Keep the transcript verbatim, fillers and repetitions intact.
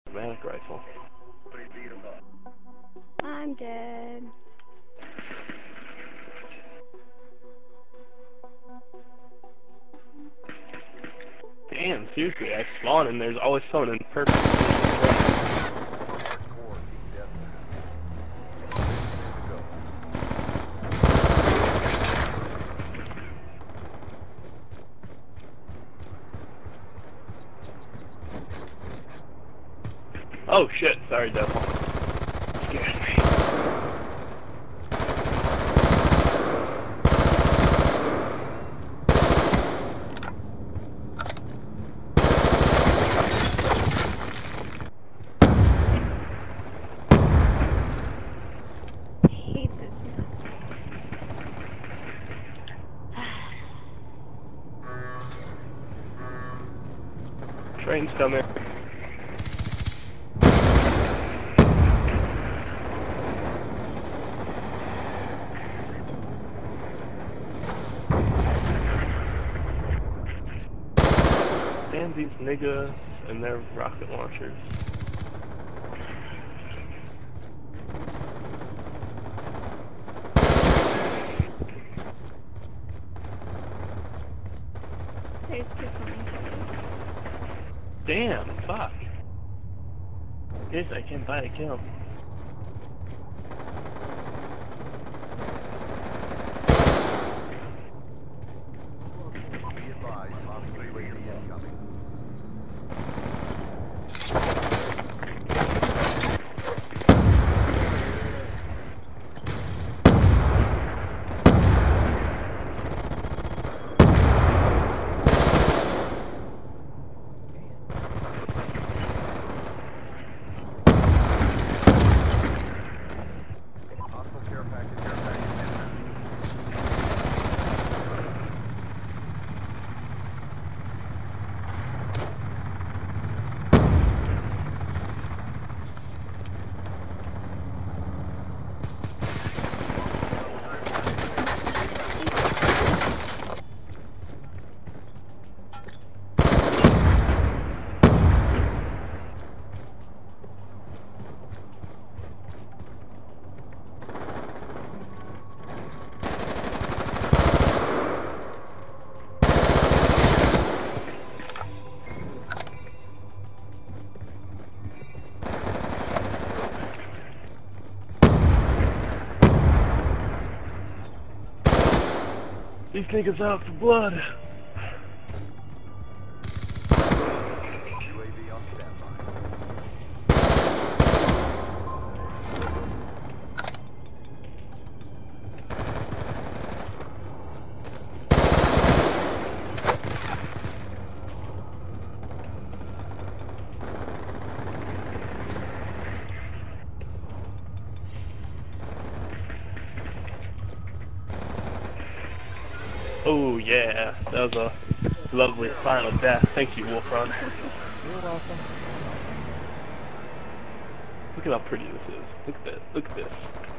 Automatic rifle. I'm dead. Damn, seriously, I spawn and there's always someone in purple. Oh shit, sorry devil. Scared me. Hate this. Train's coming. And these niggas and their rocket launchers. There's two coming. Damn, fuck. Guess I can't buy a kill. These niggas out for blood. U A V on standby. Oh yeah, that was a lovely final death. Thank you, Wolf Run. You're welcome. Look at how pretty this is. Look at this. Look at this.